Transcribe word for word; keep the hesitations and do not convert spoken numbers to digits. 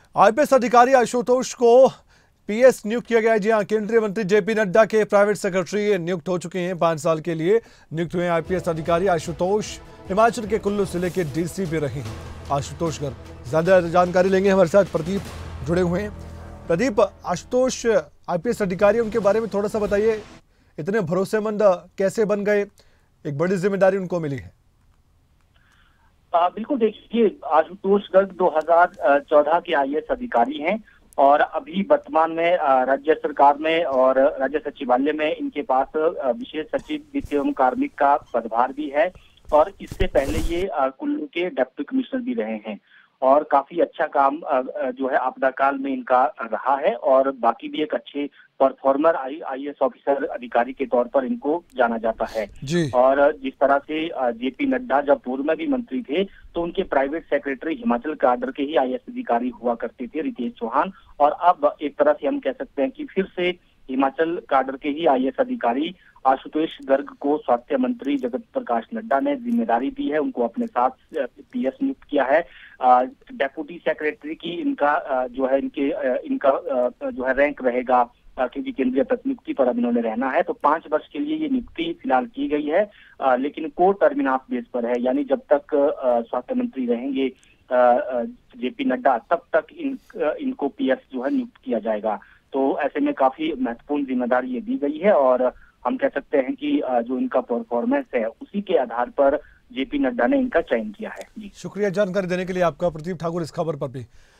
IPS अधिकारी आशुतोष को PS नियुक्त किया गया है। जी हां, केंद्रीय मंत्री जेपी नड्डा के प्राइवेट सेक्रेटरी नियुक्त हो चुके हैं। पांच साल के लिए नियुक्त हुए आईपीएस अधिकारी आशुतोष हिमाचल के कुल्लू जिले के डीसी भी रहे हैं। आशुतोष घर ज्यादा जानकारी लेंगे, हमारे साथ प्रदीप जुड़े हुए हैं। प्रदीप, आशुतोष आईपीएस अधिकारी, उनके बारे में थोड़ा सा बताइए। इतने भरोसेमंद कैसे बन गए? एक बड़ी जिम्मेदारी उनको मिली है। आ, बिल्कुल, देखिए, आशुतोष गर्ग दो हज़ार चौदह के आईएएस अधिकारी हैं और अभी वर्तमान में राज्य सरकार में और राज्य सचिवालय में इनके पास विशेष सचिव वित्त एवं कार्मिक का पदभार भी है। और इससे पहले ये कुल्लू के डिप्टी कमिश्नर भी रहे हैं और काफी अच्छा काम जो है आपदा काल में इनका रहा है। और बाकी भी एक अच्छे परफॉर्मर आई आईएएस ऑफिसर अधिकारी के तौर पर इनको जाना जाता है जी। और जिस तरह से जेपी नड्डा जब पूर्व में भी मंत्री थे तो उनके प्राइवेट सेक्रेटरी हिमाचल काडर के ही आईएएस अधिकारी हुआ करते थे, रितेश चौहान। और अब एक तरह से हम कह सकते हैं कि फिर से हिमाचल काडर के ही आईएएस अधिकारी आशुतोष गर्ग को स्वास्थ्य मंत्री जगत प्रकाश नड्डा ने जिम्मेदारी दी है, उनको अपने साथ पीएस नियुक्त किया है। डेप्यूटी सेक्रेटरी की इनका जो है इनके इनका जो है रैंक रहेगा, क्योंकि केंद्रीय प्रतिनियुक्ति पर अब इन्होंने रहना है। तो पांच वर्ष के लिए ये नियुक्ति फिलहाल की गई है, आ, लेकिन को टर्मिनास बेस पर है, यानी जब तक स्वास्थ्य मंत्री रहेंगे जेपी नड्डा तब तक इन इनको पीएस जो है नियुक्त किया जाएगा। तो ऐसे में काफी महत्वपूर्ण जिम्मेदारी ये दी गई है और हम कह सकते हैं कि जो इनका परफॉर्मेंस है उसी के आधार पर जेपी नड्डा ने इनका चयन किया है। जी, शुक्रिया जानकारी देने के लिए आपका प्रदीप ठाकुर, इस खबर पर भी।